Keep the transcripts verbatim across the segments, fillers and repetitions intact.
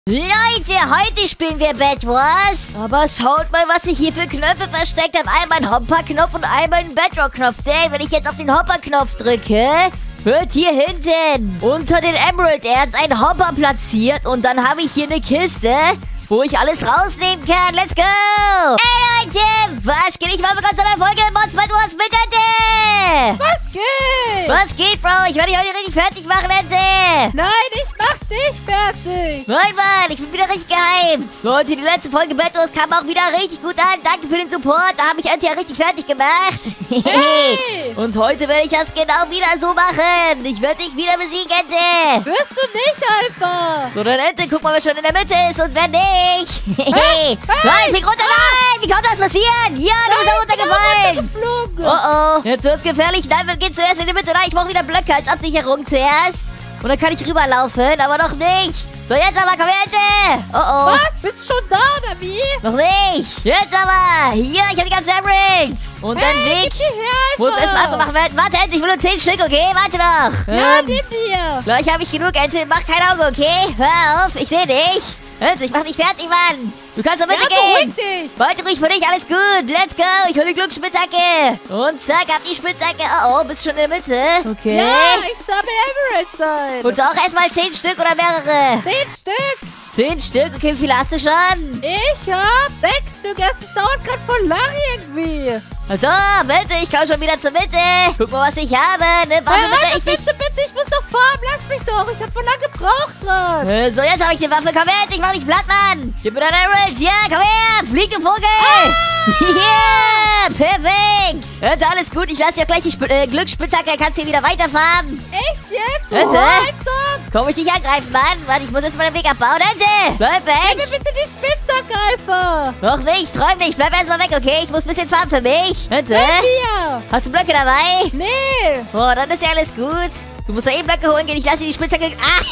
Leute, heute spielen wir Bed Wars. Aber schaut mal, was ich hier für Knöpfe versteckt habe. Einmal einen Hopper-Knopf und einmal einen Bedrock-Knopf. Denn wenn ich jetzt auf den Hopper-Knopf drücke, wird hier hinten unter den Emerald-Erz ein Hopper platziert. Und dann habe ich hier eine Kiste, wo ich alles rausnehmen kann. Let's go! Hey Leute, was geht? Ich war für ganz einer Folge Mods Bed Wars mit Ente. Was geht? Was geht, Bro? Ich werde dich heute richtig fertig machen, Ente. Nein, ich mach dich fertig. Nein, Mann, ich bin wieder richtig gehypt. Leute, die letzte Folge Bed Wars kam auch wieder richtig gut an. Danke für den Support. Da habe ich Ente ja richtig fertig gemacht. Hey. Und heute werde ich das genau wieder so machen. Ich werde dich wieder besiegen, Ente. Wirst du nicht, Alpha? So, dann Ente, guck mal, wer schon in der Mitte ist und wer nicht. Hey. Hey. Nein, flieg runter, nein. Wie konnte das passieren? Ja, du bist auch runtergefallen. Geflogen. Oh, oh. Jetzt wird's gefährlich. Nein, wir gehen zuerst in die Mitte rein. Ich brauche wieder Blöcke als Absicherung zuerst. Und dann kann ich rüberlaufen, aber noch nicht. So, jetzt aber, komm her, Ente. Oh, oh. Was? Bist du schon da, oder wie? Noch nicht. Jetzt aber. Hier, ich habe die ganzen Emeralds. Und hey, dann Weg. gib die her, Alpha. Muss erstmal abgemacht werden. Warte, Ente, ich will nur zehn Stück, okay? Warte noch. Ja, Ähm, nimm dir. Gleich habe ich genug, Ente. Mach kein Auge, okay? Hör auf, ich sehe dich. Ente, ich mach dich fertig, Mann. Du kannst doch Ja, mitgehen. beruhig dich. Warte ruhig für dich, alles gut. Let's go. Ich hole die Glücksspitzhacke. Und zack, hab die Spitzhacke. Oh, oh, bist schon in der Mitte. Okay. Ja, ich sammle Emeralds ein. Und auch erstmal zehn Stück oder mehrere? Zehn Stück. Zehn Stück? Okay, wie viele hast du schon? Ich hab sechs Stück. Es dauert gerade voll lang irgendwie. Also, bitte, ich komme schon wieder zur Mitte. Guck mal, was ich habe. Ne, warte, Hey, bitte, Alpha, ich bitte, nicht. bitte, ich muss doch farmen. Lass mich doch. Ich hab voll lange gebraucht gerade. Äh, So, jetzt habe ich die Waffe. Komm her, ich mach dich platt, Mann. Gib mir deine Emeralds. Ja, komm her. Flieg, du Vogel. Yeah, perfekt. Ente, alles gut. Ich lasse dir gleich die Sp äh, Glücksspitzhacke. Kannst hier wieder weiterfahren. Echt jetzt? Ente? Alter. Komm ich dich angreifen, Mann. Warte, ich muss jetzt mal den Weg abbauen. Ente, bleib Gib mir weg. bitte die Spitzhacke, Alpha. Noch nicht, träum nicht. Bleib erstmal weg, okay? Ich muss ein bisschen farmen für mich. Ente, Hier. hast du Blöcke dabei? Nee. Oh, dann ist ja alles gut. Du musst da eben Blöcke holen gehen. Ich lasse dir die Spitzhacke... Ah,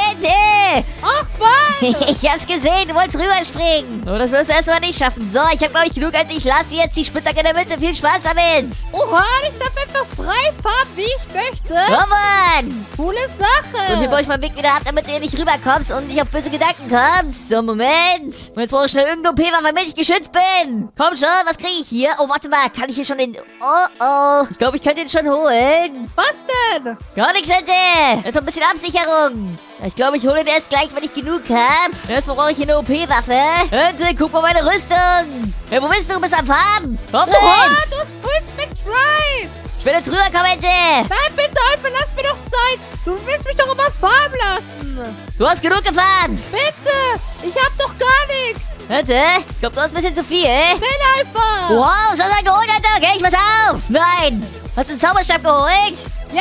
Ente. Ach, Mann. Ich hab's gesehen, du wolltest rüberspringen. Oh, das wirst du erstmal nicht schaffen. So, ich hab, glaube ich, genug. Ente. Ich lasse dir jetzt die Spitzhacke in der Mitte. Viel Spaß damit. Oha, ich darf einfach frei farmen, wie ich möchte. Oh, Mann. Coole Sache. Und hier baue ich meinen Weg wieder ab, damit du nicht rüberkommst und nicht auf böse Gedanken kommst. So, Moment. Und jetzt brauche ich schnell irgendeine O P-Waffe, damit ich geschützt bin. Komm schon, was kriege ich hier? Oh, warte mal. Kann ich hier schon den... Oh, oh. Ich glaube, ich könnte den schon holen. Was denn? Gar nichts, Ente. Jetzt noch ein bisschen Absicherung. Ich glaube, ich hole den erst gleich, wenn ich genug habe. Erstmal brauche ich hier eine O P-Waffe. Ente, guck mal meine Rüstung. Hey, wo bist du? Du bist am Farben. Komm Oha, jetzt. du hast Full Spec Drive. Ich will jetzt rüberkommen, Ente. Nein, bitte, Alpha, lass mir doch Zeit. Du willst mich doch immer farmen lassen. Du hast genug gefahren. Bitte, ich hab doch gar nichts. Ente, ich glaube, du hast ein bisschen zu viel. Schnell, Alpha. Wow, was hast du da geholt, Ente? Okay, ich pass auf. Nein. Hast du den Zauberstab geholt?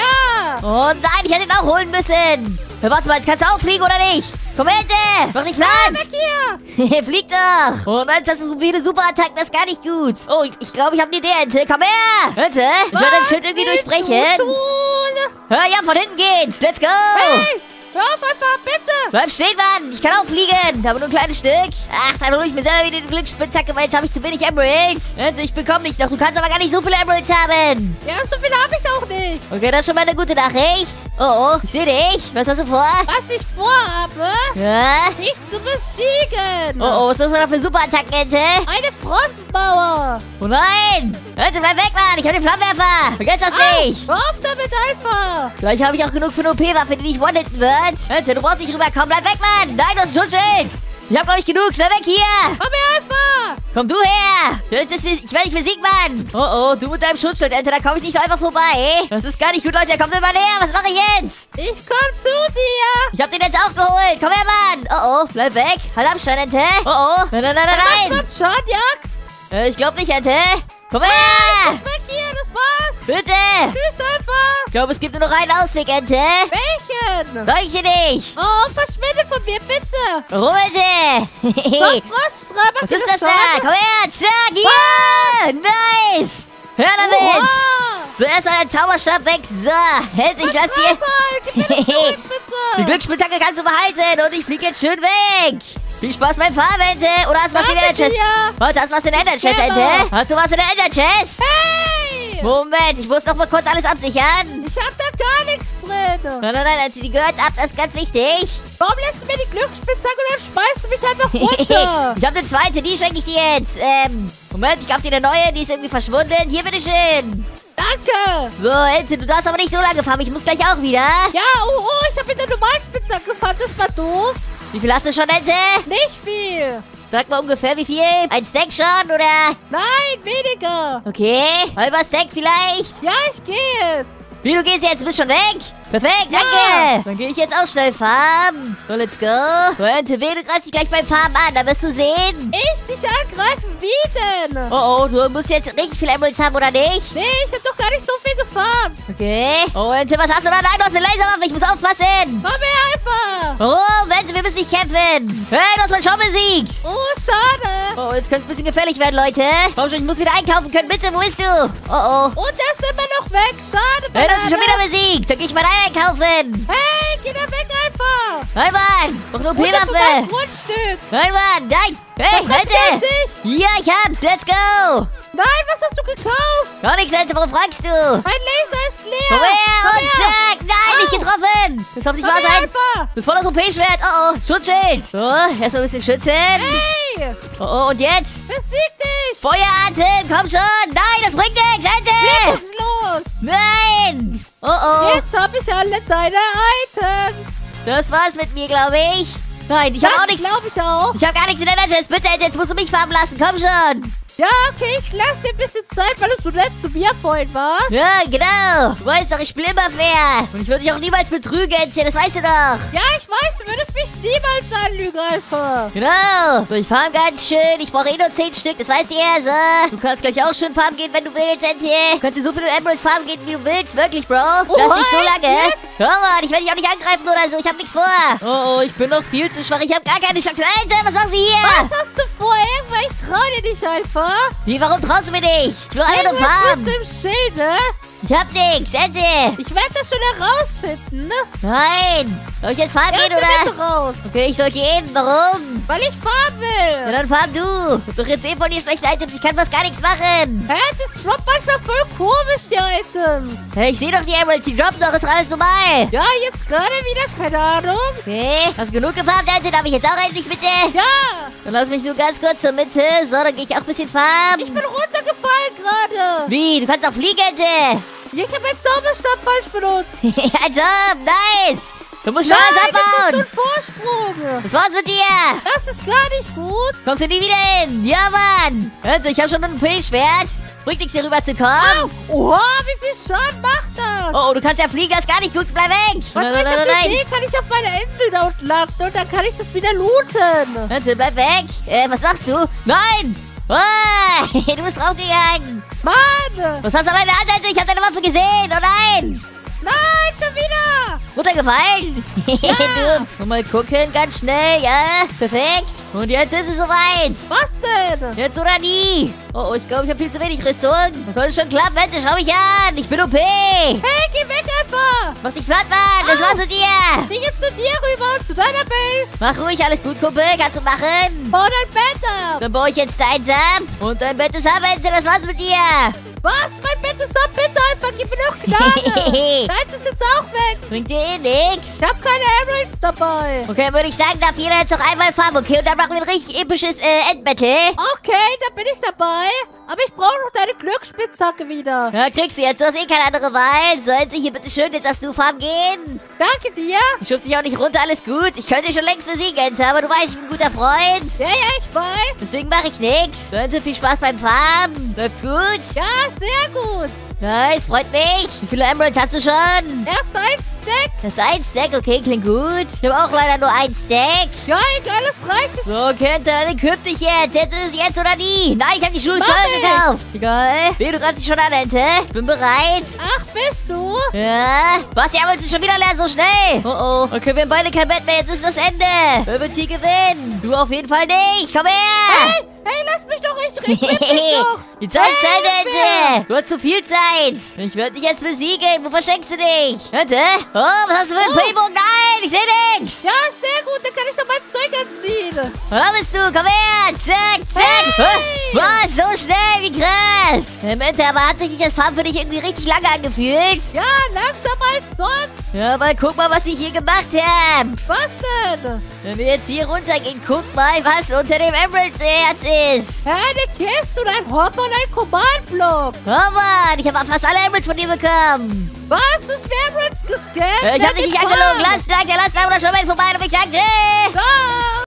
Ja. Oh nein, ich hätte ihn auch holen müssen. Ja, warte mal, jetzt kannst du auch fliegen, oder nicht? Komm her, Ente. Mach dich Ah, platt. weg hier. Flieg doch. Oh nein, jetzt hast du so viele Superattacken, das ist gar nicht gut. Oh, ich, ich glaube, ich habe eine Idee, Ente. Komm her. Ente, ich werde dein Schild irgendwie willst durchbrechen. du tun? Hör ja, von hinten geht's. Let's go. Hey, hör auf, Alpha, bitte. Bleib stehen, Mann. Ich kann auch fliegen. Aber nur ein kleines Stück. Ach, dann hole ich mir selber wieder die Glücksspitzhacke, weil jetzt habe ich zu wenig Emeralds. Ente, ich bekomme nicht noch. Du kannst aber gar nicht so viele Emeralds haben. Ja, so viel habe ich auch nicht. Okay, das ist schon mal eine gute Nachricht. Oh, oh, ich sehe dich. Was hast du vor? Was ich vorhabe, Ja? dich zu besiegen. Oh, oh, was ist das denn für Superattacken, Ente? Eine Frostmauer. Oh nein. Ente, bleib weg, Mann. Ich habe den Flammenwerfer. Vergiss das Ah, nicht. hör auf damit, Alpha. Gleich habe ich auch genug für eine O P-Waffe, die nicht one-hitten wird. Ente, du brauchst nicht rüberkommen. Bleib weg, Mann. Nein, du hast ein Schutzschild. Ich habe, glaube ich, genug. Schnell weg hier. Komm her, Alpha. Komm du her. Ich werde dich besiegen, Mann. Oh, oh, du mit deinem Schutzschild, Ente. Da komme ich nicht so einfach vorbei. Das ist gar nicht gut, Leute. Kommt immer näher. Was mache ich jetzt? Ich komm zu dir. Ich habe den jetzt auch geholt. Komm her, Mann. Oh, oh, bleib weg. Halt Abstand, Ente. Oh, oh. Nein, nein, nein, nein, nein. Kommt schon, Jax. Äh, ich glaube nicht, Ente. Komm her. Weg hier, das war's. Bitte. Tschüss, Alpha. Ich glaube, es gibt nur noch einen Ausweg, Ente. Welchen? Sag ich dir nicht. Oh, verschwinde von mir, bitte. Warum, Ente? Komm, Froststrahl, mach Was dir ist das da? Schaden? Komm her. Zack. Ja. Nice. Hör damit. Oha. Zuerst mal dein Zauberstab weg. So. Ente, ich lass dir... Alpha, gib mir das zurück, Die bitte. Glücksspitzhacke kannst du behalten und ich fliege jetzt schön weg. Viel Spaß beim Farben, Ente. Oder hast du was in der Danke Ender-Chest? dir. Warte, hast du was in der Ender-Chest, Gerne. Ente? Hast du was in der Ender-Chest? Hey. Moment, ich muss doch mal kurz alles absichern. Ich hab da gar nichts drin. denn? Nein, nein, nein, also die gehört ab, das ist ganz wichtig. Warum lässt du mir die Glücksspitzhacke und dann schmeißt du mich einfach runter? Ich habe eine zweite, die schenke ich dir jetzt. Ähm, Moment, ich kaufe dir eine neue, die ist irgendwie verschwunden. Hier, bitteschön. Danke. So, Ente, du darfst aber nicht so lange fahren, ich muss gleich auch wieder. Ja, oh, oh, ich habe mit der normalen Spitzhacke gefahren, das war doof. Wie viel hast du schon, Ente? Nicht viel. Sag mal ungefähr, wie viel? Ein Stack schon, oder? Nein, weniger. Okay, halber Stack vielleicht. Ja, ich gehe jetzt. Wie, du gehst jetzt? Du bist schon weg? Perfekt, Ja. danke. Dann gehe ich jetzt auch schnell farmen. So, let's go. So, Ente, weh, du greifst dich gleich beim Farmen an, da wirst du sehen. Ich dich angreifen? Wie denn? Oh, oh, du musst jetzt richtig viel Emeralds haben, oder nicht? Nee, ich hab doch gar nicht so viel gefahren. Okay. Oh, Ente, was hast du da? Nein, du hast eine Laserwaffe, ich muss aufpassen. Komm her, Alpha. Warum? Ente, wir müssen nicht kämpfen. Hey, du hast mich schon besiegt. Oh, schade. Oh, jetzt könnte es ein bisschen gefährlich werden, Leute. Komm schon, ich muss wieder einkaufen können. Bitte, wo bist du? Oh, oh. Und er ist immer noch weg. Schade, Hey, du hast Banane. dich schon wieder besiegt. Dann gehe ich mal rein einkaufen. Hey, geh da weg, Alpha. Nein, Mann. Doch nur Und das ist mein P-Waffe. Grundstück. Nein, Mann. Nein. Hey, Was Ente. passiert sich? Ja, ich hab's. Let's go. Nein, was hast du gekauft? Gar nichts, Ente. Warum fragst du? Mein Laser ist leer. Komm her Komm und her. zack. Nein, nicht Au. getroffen. Das darf nicht Komm wahr her, sein. Alpha. Das ist voll das O P-Schwert. Oh, oh. Schutzschild. So, erstmal ein bisschen schützen. Hey, Oh, oh. Und jetzt? besieg dich. Feueratem. Komm schon. Nein, das bringt nichts. Ente. Was ist los? Nein. Oh, oh. Jetzt habe ich alle deine Items. Das war's mit mir, glaube ich. Nein, ich habe auch Das nichts. glaube ich auch. Ich habe gar nichts in deiner Chest. Bitte, jetzt musst du mich farmen lassen. Komm schon. Ja, okay, ich lasse dir ein bisschen Zeit, weil du so nett zu mir vorhin warst. Ja, genau. Du weißt doch, ich spiele immer fair. Und ich würde dich auch niemals betrügen, Enzchen. Das weißt du doch. Ja, ich weiß, du würdest mich niemals anlügen, Alpha. Genau. So, ich farm ganz schön. Ich brauche eh nur zehn Stück. Das weißt du ja so. Du kannst gleich auch schön farmen gehen, wenn du willst, Enzchen. Du kannst dir so viele Emeralds farmen gehen, wie du willst. Wirklich, Bro. Das Oha, nicht so lange. jetzt? Hör mal, ich werde dich auch nicht angreifen oder so. Ich habe nichts vor. Oh, oh, ich bin noch viel zu schwach. Ich habe gar keine Chance. Alter, was sagst du hier? Was hast du vor? Irgendwann, ich trau dir nicht, Alpha. Wie, warum traust du mir nicht? Ich will einfach nur Irgendwas farmen. bist du im Schilde. Ich hab nix, Ente. Ich werde das schon herausfinden. Nein. Soll ich jetzt farmen Erst gehen, oder? bitte raus. Okay, ich soll gehen. Warum? Weil ich fahren Ja, will. dann farm du. Ich hab doch jetzt eh von dir schlechte Items. Ich kann fast gar nichts machen. Hä, das droppt manchmal voll komisch, die Items. Hey, ich sehe doch die Emeralds. Die droppen doch. Ist doch alles normal. Ja, jetzt gerade wieder, keine Ahnung. Okay. Hast genug gefarmt, Ente? Darf ich jetzt auch endlich bitte? Ja, Dann lass mich nur ganz kurz zur Mitte. So, dann gehe ich auch ein bisschen ich farmen. bin runtergefallen gerade. Wie? Du kannst auch fliegen, Ente. Ich habe meinen Zauberstab falsch benutzt. Also, nice. Du musst schon alles Nein, das ist abbauen. ein Vorsprung. Was war's mit dir? Das ist gar nicht gut. Kommst du nie wieder hin? Ja, Mann. Ente, ich habe schon ein P-Schwert. Es bringt nichts, hier rüber zu kommen. Oha, wie viel Schaden macht das? Oh, oh, du kannst ja fliegen, das ist gar nicht gut. Bleib weg. Warte, Nein, ich nein, hab nein, die nein. Idee, kann ich auf meiner Insel dort landen und dann kann ich das wieder looten. Ente, bleib weg. Äh, was machst du? Nein. Oh, du bist draufgegangen. Mann! Was hast du an deiner Hand, Ente? Ich habe deine Waffe gesehen. Oh nein. Nein, schon wieder! Runtergefallen. Ja. du. Mal gucken, ganz schnell. Ja, perfekt. Und jetzt ist es soweit. Was denn? Jetzt oder nie. Oh, oh, ich glaube, ich habe viel zu wenig Rüstung. Das soll schon klappen, Ente. Schau mich an. Ich bin O P. Hey, geh weg einfach! Mach dich platt, Mann. Das Au. war's mit dir. Ich jetzt zu dir rüber, zu deiner Base. Mach ruhig, alles gut, Kumpel. Kannst du machen. Bau dein Bett ab. Dann baue ich jetzt deins ab. Und dein Bett ist ab, Ente. Das war's mit dir. Was? Mein Bett ist ab, bitte einfach, gib mir doch Gnade. Deins ist jetzt auch weg. Bringt dir eh nix. Ich habe keine Emeralds dabei. Okay, dann würde ich sagen, darf jeder jetzt noch einmal farmen, okay? Und dann machen wir ein richtig episches äh, Endbattle. Okay, da bin ich dabei. Aber ich brauche noch deine Glücksspitzhacke wieder. Ja, kriegst du jetzt. Du hast eh keine andere Wahl. So, Ente, hier, bitteschön. Jetzt darfst du farmen gehen. Danke dir. Ich schubst dich auch nicht runter, alles gut. Ich könnte dich schon längst besiegen, Ente. Aber du weißt, ich bin ein guter Freund. Ja, ja, ich weiß. Deswegen mache ich nix. So, Ente, viel Spaß beim Farmen. Läuft's gut? Ja, sehr gut. Nice, freut mich. Wie viele Emeralds hast du schon? Erst ein Stack. Das ist ein Stack, okay, klingt gut. Ich habe auch leider nur ein Stack. Ja, egal, das reicht. So, Kente, dann equip dich jetzt. Jetzt ist es jetzt oder nie. Nein, ich habe die Schuhe Mach teuer ich. gekauft. Egal. Nee, du greifst dich schon an, Ente. Ich bin bereit. Ach, bist du? Ja. Was, die Emeralds sind schon wieder leer, so schnell. Oh, oh. Okay, wir haben beide kein Bett mehr. Jetzt ist das Ende. Wer wird hier gewinnen? Du auf jeden Fall nicht. Komm her. Hey, hey, lass mich doch, ich equip mich doch. Die Zeit ist zu Ende, Hilfe. Ente. Du hast zu viel Zeit. Ich werde dich jetzt besiegen. Wo versteckst du dich? Ente? Oh, was hast du für einen Oh. Playbook? Nein, ich sehe nichts. Ja, sehr gut, dann kann ich doch mein Zeug anziehen. Da bist du, komm her, zack, zack. Hey. Was, so schnell, wie krass. Ähm, Ente, aber hat sich das Farm für dich irgendwie richtig lange angefühlt? Ja, langsam als sonst. Ja, aber guck mal, was ich hier gemacht habe. Was denn? Wenn wir jetzt hier runtergehen, guck mal, was unter dem Emerald-Erz ist. Hä, eine Kiste und ein Hopper und ein Command-Block. Oh Mann, ich habe fast alle Emeralds von dir bekommen. Was? Das wäre Emeralds gescannt? Äh, ich hab dich nicht angelogen. Lasst Like, lasst Abo, das schon mal vorbei und ich sag tschüss. Ciao.